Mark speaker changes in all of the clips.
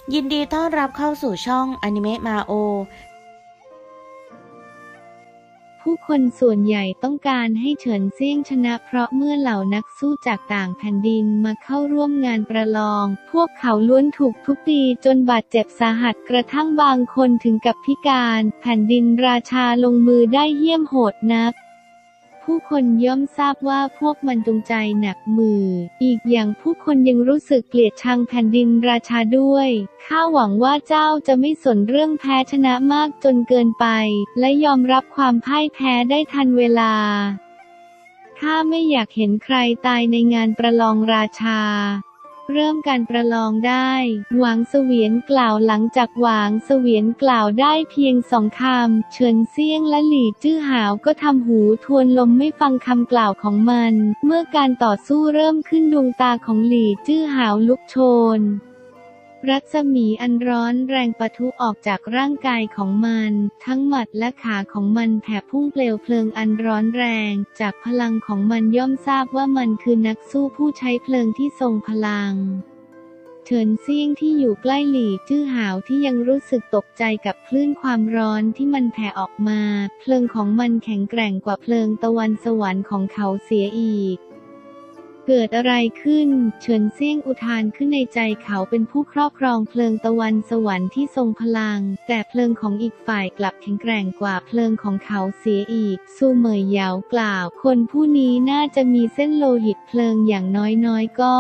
Speaker 1: ยินดีต้อนรับเข้าสู่ช่องอนิเมะมาโอ
Speaker 2: ผู้คนส่วนใหญ่ต้องการให้เฉินเซี่ยงชนะเพราะเมื่อเหล่านักสู้จากต่างแผ่นดินมาเข้าร่วมงานประลองพวกเขาล้วนถูกทุบตีจนบาดเจ็บสาหัสกระทั่งบางคนถึงกับพิการแผ่นดินราชาลงมือได้เหี้ยมโหดนักผู้คนย่อมทราบว่าพวกมันจงใจหนักมืออีกอย่างผู้คนยังรู้สึกเกลียดชังแผ่นดินราชาด้วยข้าหวังว่าเจ้าจะไม่สนเรื่องแพ้ชนะมากจนเกินไปและยอมรับความพ่ายแพ้ได้ทันเวลาข้าไม่อยากเห็นใครตายในงานประลองราชาเริ่มการประลองได้หวางเสวียนกล่าวหลังจากหวางเสวียนกล่าวได้เพียง2 คำเฉินเซี่ยงและหลี่จื้อหาวก็ทำหูทวนลมไม่ฟังคำกล่าวของมันเมื่อการต่อสู้เริ่มขึ้นดวงตาของหลี่จื้อหาวลุกโชนรัศมีอันร้อนแรงปะทุออกจากร่างกายของมันทั้งหมัดและขาของมันแผ่พุ่งเปลวเพลิงอันร้อนแรงจากพลังของมันย่อมทราบว่ามันคือนักสู้ผู้ใช้เพลิงที่ทรงพลังเฉินเซี่ยงที่อยู่ใกล้หลี่จื้อหาวที่ยังรู้สึกตกใจกับคลื่นความร้อนที่มันแผ่ออกมาเพลิงของมันแข็งแกร่งกว่าเพลิงตะวันสวรรค์ของเขาเสียอีกเกิดอะไรขึ้นเฉินเซี่ยงอุทานขึ้นในใจเขาเป็นผู้ครอบครองเพลิงตะวันสวรรค์ที่ทรงพลังแต่เพลิงของอีกฝ่ายกลับแข็งแกร่งกว่าเพลิงของเขาเสียอีกซูเหมยเหยากล่าวคนผู้นี้น่าจะมีเส้นโลหิตเพลิงอย่างน้อยๆก็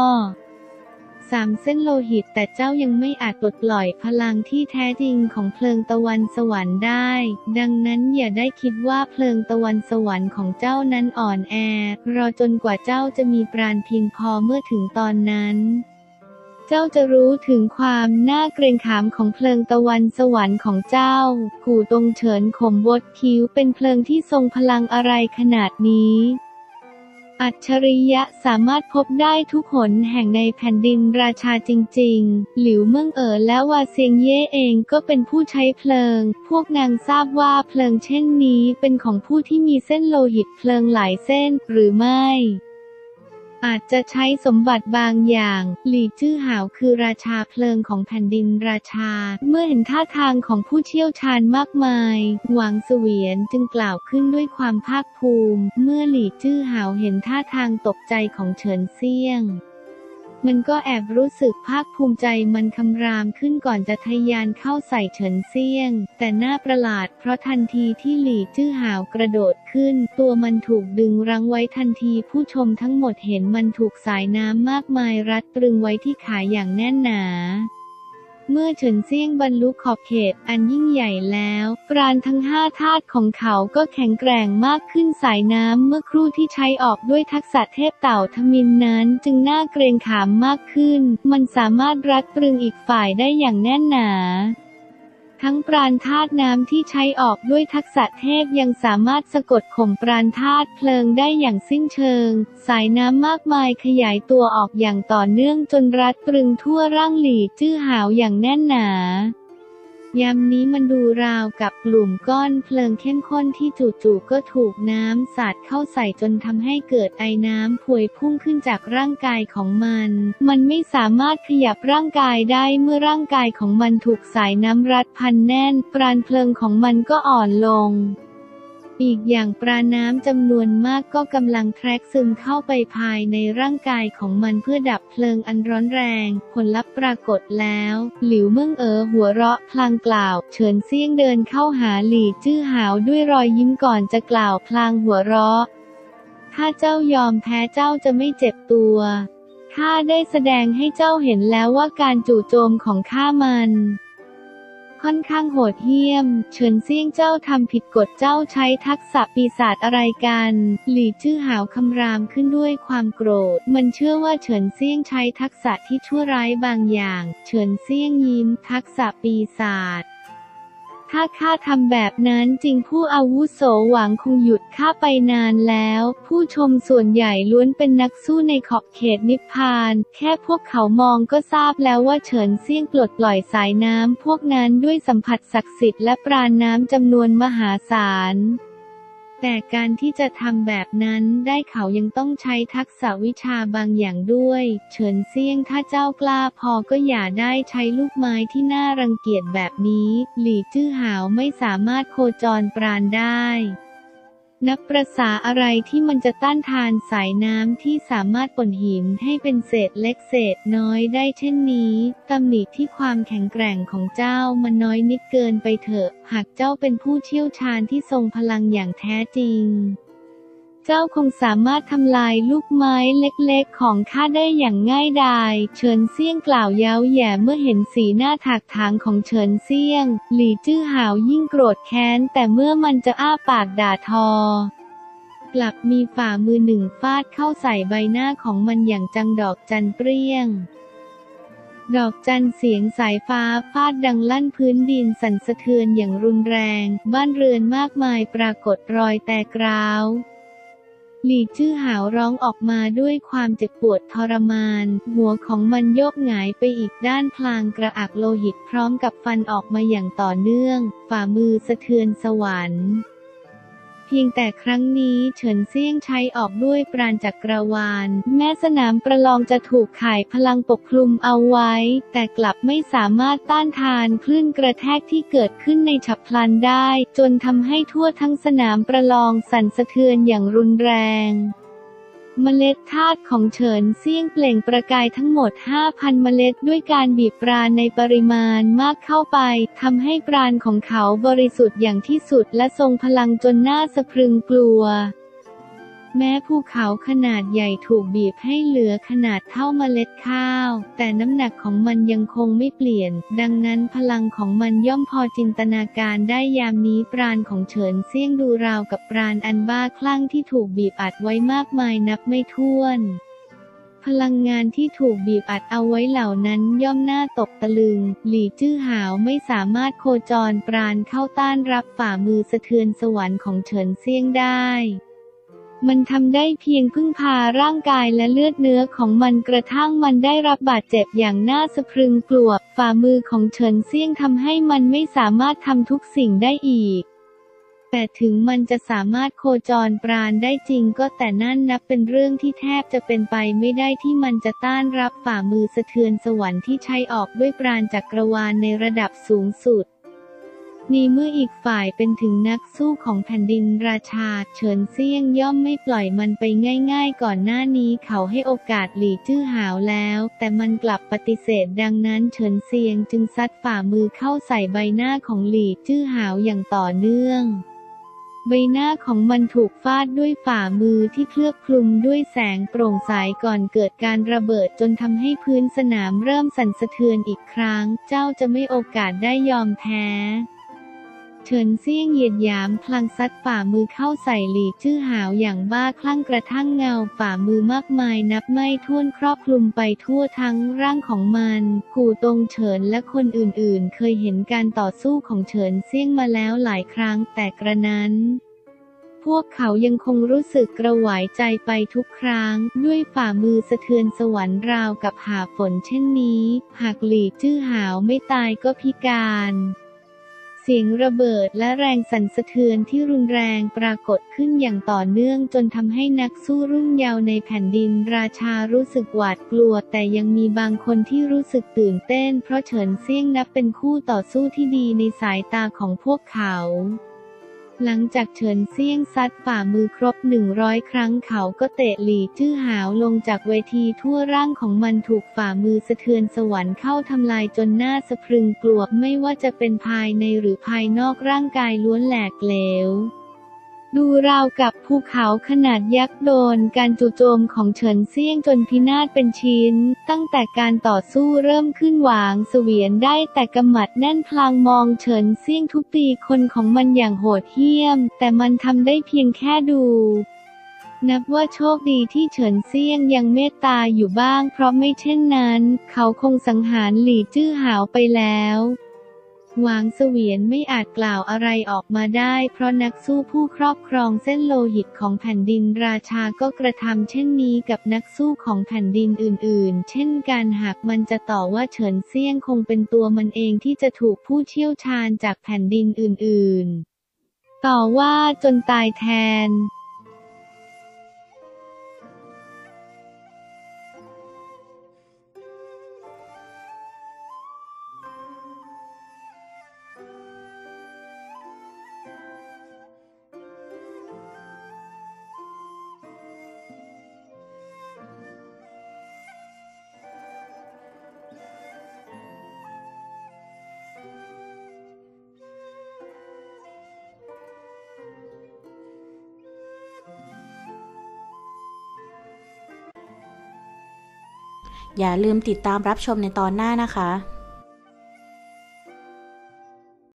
Speaker 2: 3 เส้นโลหิตแต่เจ้ายังไม่อาจปลดปล่อยพลังที่แท้จริงของเพลิงตะวันสวรรค์ได้ดังนั้นอย่าได้คิดว่าเพลิงตะวันสวรรค์ของเจ้านั้นอ่อนแอรอจนกว่าเจ้าจะมีปราณเพียงพอเมื่อถึงตอนนั้นเจ้าจะรู้ถึงความน่าเกรงขามของเพลิงตะวันสวรรค์ของเจ้ากู่ตงเฉินขมวดคิ้วเป็นเพลิงที่ทรงพลังอะไรขนาดนี้อัจฉริยะสามารถพบได้ทุกหนแห่งในแผ่นดินราชาจริงๆหลิวเมิ่งและวาเซียงเย่เองก็เป็นผู้ใช้เพลิงพวกนางทราบว่าเพลิงเช่นนี้เป็นของผู้ที่มีเส้นโลหิตเพลิงหลายเส้นหรือไม่อาจจะใช้สมบัติบางอย่างหลี่จื้อหาวคือราชาเพลิงของแผ่นดินราชาเมื่อเห็นท่าทางของผู้เชี่ยวชาญมากมายหวังเสวียนจึงกล่าวขึ้นด้วยความภาคภูมิเมื่อหลี่จื้อหาวเห็นท่าทางตกใจของเฉินเซี่ยงมันก็แอบรู้สึกภาคภูมิใจมันคำรามขึ้นก่อนจะทะยานเข้าใส่เฉินเซี่ยงแต่น่าประหลาดเพราะทันทีที่หลี่จื้อหาวกระโดดขึ้นตัวมันถูกดึงรั้งไว้ทันทีผู้ชมทั้งหมดเห็นมันถูกสายน้ำมากมายรัดตรึงไว้ที่ขาอย่างแน่นหนาเมื่อเฉินเซี่ยงบรรลุขอบเขตอันยิ่งใหญ่แล้วปราณทั้ง5 ธาตุของเขาก็แข็งแกร่งมากขึ้นสายน้ำเมื่อครู่ที่ใช้ออกด้วยทักษะเทพเต่าทมิฬนั้นจึงน่าเกรงขามมากขึ้นมันสามารถรัดตรึงอีกฝ่ายได้อย่างแน่นหนาทั้งปราณธาตุน้ำที่ใช้ออกด้วยทักษะเทพยังสามารถสะกดข่มปราณธาตุเพลิงได้อย่างสิ้นเชิงสายน้ำมากมายขยายตัวออกอย่างต่อเนื่องจนรัดตรึงทั่วร่างหลี่จื้อหาวอย่างแน่นหนายามนี้มันดูราวกับกลุ่มก้อนเพลิงเข้มข้นที่จู่ๆก็ถูกน้ำสาดเข้าใส่จนทำให้เกิดไอน้ำพวยพุ่งขึ้นจากร่างกายของมันไม่สามารถขยับร่างกายได้เมื่อร่างกายของมันถูกสายน้ำรัดพันแน่นปราณเพลิงของมันก็อ่อนลงอีกอย่างปราณน้ำจำนวนมากก็กำลังแทรกซึมเข้าไปภายในร่างกายของมันเพื่อดับเพลิงอันร้อนแรงผลลัพธ์ปรากฏแล้วหลิวเมิ่งหัวเราะพลางกล่าวเฉินเซี่ยงเดินเข้าหาหลี่จื้อหาวด้วยรอยยิ้มก่อนจะกล่าวพลางหัวเราะถ้าเจ้ายอมแพ้เจ้าจะไม่เจ็บตัวข้าได้แสดงให้เจ้าเห็นแล้วว่าการจู่โจมของข้ามันค่อนข้างโหดเหี้ยมเฉินเซี่ยงเจ้าทำผิดกฎเจ้าใช้ทักษะปีศาจอะไรกันหลี่จื้อหาวคำรามขึ้นด้วยความโกรธมันเชื่อว่าเฉินเซี่ยงใช้ทักษะที่ชั่วร้ายบางอย่างเฉินเซี่ยงยิ้มทักษะปีศาจถ้าข้าทำแบบนั้นจริงผู้อาวุโสหวังคงหยุดข้าไปนานแล้วผู้ชมส่วนใหญ่ล้วนเป็นนักสู้ในขอบเขตนิพพานแค่พวกเขามองก็ทราบแล้วว่าเฉินเซี่ยงปลดปล่อยสายน้ำพวกนั้นด้วยสัมผัสศักดิ์สิทธิ์และปราณน้ำจำนวนมหาศาลแต่การที่จะทำแบบนั้นได้เขายังต้องใช้ทักษะวิชาบางอย่างด้วยเฉินเซี่ยงถ้าเจ้ากล้าพอก็อย่าได้ใช้ลูกไม้ที่น่ารังเกียจแบบนี้หลี่จื้อหาวไม่สามารถโคจรปราณได้นับประสาอะไรที่มันจะต้านทานสายน้ำที่สามารถป่นหินให้เป็นเศษเล็กเศษน้อยได้เช่นนี้ตำหนิที่ความแข็งแกร่งของเจ้ามันน้อยนิดเกินไปเถอะหากเจ้าเป็นผู้เชี่ยวชาญที่ทรงพลังอย่างแท้จริงเจ้าคงสามารถทำลายลูกไม้เล็กๆของข้าได้อย่างง่ายดายเฉินเซี่ยงกล่าวเย้าแย่เมื่อเห็นสีหน้าถากถางของเฉินเซี่ยงหลี่จื้อหาวยิ่งโกรธแค้นแต่เมื่อมันจะอ้าปากด่าทอกลับมีฝ่ามือหนึ่งฟาดเข้าใส่ใบหน้าของมันอย่างจังดอกจันเปรี้ยงดอกจันเสียงสายฟ้าฟาดดังลั่นพื้นดินสั่นสะเทือนอย่างรุนแรงบ้านเรือนมากมายปรากฏรอยแตกร้าวหลี่จื้อหาวร้องออกมาด้วยความเจ็บปวดทรมานหัวของมันโยกหงายไปอีกด้านพลางกระอักโลหิตพร้อมกับฟันออกมาอย่างต่อเนื่องฝ่ามือสะเทือนสวรรค์เพียงแต่ครั้งนี้เฉินเซี่ยงใช้ออกด้วยปราณจักรวาลแม้สนามประลองจะถูกข่ายพลังปกคลุมเอาไว้แต่กลับไม่สามารถต้านทานคลื่นกระแทกที่เกิดขึ้นในฉับพลันได้จนทำให้ทั่วทั้งสนามประลองสั่นสะเทือนอย่างรุนแรงเมล็ดธาตุของเฉินเซี่ยงเปล่งประกายทั้งหมด 5,000 เมล็ดด้วยการบีบปราณในปริมาณมากเข้าไปทำให้ปราณของเขาบริสุทธิ์อย่างที่สุดและทรงพลังจนน่าสะพรึงกลัวแม้ภูเขาขนาดใหญ่ถูกบีบให้เหลือขนาดเท่าเมล็ดข้าวแต่น้ำหนักของมันยังคงไม่เปลี่ยนดังนั้นพลังของมันย่อมพอจินตนาการได้ยามนี้ปราณของเฉินเซี่ยงดูราวกับปราณอันบ้าคลั่งที่ถูกบีบอัดไว้มากมายนับไม่ถ้วนพลังงานที่ถูกบีบอัดเอาไว้เหล่านั้นย่อมน่าตกตะลึงหลี่จื้อหาวไม่สามารถโคจรปราณเข้าต้านรับฝ่ามือสะเทือนสวรรค์ของเฉินเซี่ยงได้มันทำได้เพียงพึ่งพาร่างกายและเลือดเนื้อของมันกระทั่งมันได้รับบาดเจ็บอย่างน่าสะพรึงกลัวฝ่ามือของเฉินเซี่ยงทำให้มันไม่สามารถทำทุกสิ่งได้อีกแต่ถึงมันจะสามารถโคจรปราณได้จริงก็แต่นั่นนับเป็นเรื่องที่แทบจะเป็นไปไม่ได้ที่มันจะต้านรับฝ่ามือสะเทือนสวรรค์ที่ใช้ออกด้วยปราณจักรวาลในระดับสูงสุดนี่เมื่ออีกฝ่ายเป็นถึงนักสู้ของแผ่นดินราชาเฉินเซี่ยงย่อมไม่ปล่อยมันไปง่ายๆก่อนหน้านี้เขาให้โอกาสหลี่จื้อหาวแล้วแต่มันกลับปฏิเสธดังนั้นเฉินเซี่ยงจึงซัดฝ่ามือเข้าใส่ใบหน้าของหลี่จื้อหาวอย่างต่อเนื่องใบหน้าของมันถูกฟาดด้วยฝ่ามือที่เคลือบคลุมด้วยแสงโปร่งใสก่อนเกิดการระเบิดจนทำให้พื้นสนามเริ่มสั่นสะเทือนอีกครั้งเจ้าจะไม่โอกาสได้ยอมแพ้เฉินเซี่ยงเหยียดหยามพลางซัดฝ่ามือเข้าใส่หลี่จื้อหาวอย่างบ้าคลั่งกระทั่งเงาฝ่ามือมากมายนับไม่ถ้วนครอบคลุมไปทั่วทั้งร่างของมันกู่ตงเฉินและคนอื่นๆเคยเห็นการต่อสู้ของเฉินเซี่ยงมาแล้วหลายครั้งแต่กระนั้นพวกเขายังคงรู้สึกกระหวายใจไปทุกครั้งด้วยฝ่ามือสะเทือนสวรรค์ราวกับหาฝนเช่นนี้หากหลี่จื้อหาวไม่ตายก็พิการเสียงระเบิดและแรงสั่นสะเทือนที่รุนแรงปรากฏขึ้นอย่างต่อเนื่องจนทำให้นักสู้รุ่นเยาว์ในแผ่นดินราชารู้สึกหวาดกลัวแต่ยังมีบางคนที่รู้สึกตื่นเต้นเพราะเฉินเซี่ยงนับเป็นคู่ต่อสู้ที่ดีในสายตาของพวกเขาหลังจากเฉินเซี่ยงซัดฝ่ามือครบ100 ครั้งเขาก็เตะหลี่จื้อหาวลงจากเวทีทั่วร่างของมันถูกฝ่ามือสะเทือนสวรรค์เข้าทำลายจนน่าสะพรึงกลัวไม่ว่าจะเป็นภายในหรือภายนอกร่างกายล้วนแหลกเหลวดูราวกับภูเขาขนาดยักษ์โดนการจู่โจมของเฉินเซี่ยงจนพินาศเป็นชิ้นตั้งแต่การต่อสู้เริ่มขึ้นหวางเสวียนได้แต่กำหมัดแน่นพลางมองเฉินเซี่ยงทุบตีคนของมันอย่างโหดเหี้ยมแต่มันทำได้เพียงแค่ดูนับว่าโชคดีที่เฉินเซี่ยงยังเมตตาอยู่บ้างเพราะไม่เช่นนั้นเขาคงสังหารหลี่จื้อหาวไปแล้วหวางเสวียนไม่อาจกล่าวอะไรออกมาได้เพราะนักสู้ผู้ครอบครองเส้นโลหิตของแผ่นดินราชาก็กระทำเช่นนี้กับนักสู้ของแผ่นดินอื่นๆเช่นกันหากมันจะต่อว่าเฉินเซี่ยงคงเป็นตัวมันเองที่จะถูกผู้เชี่ยวชาญจากแผ่นดินอื่นๆต่อว่าจนตายแทน
Speaker 1: อย่าลืมติดตามรับชมในตอนหน้านะคะ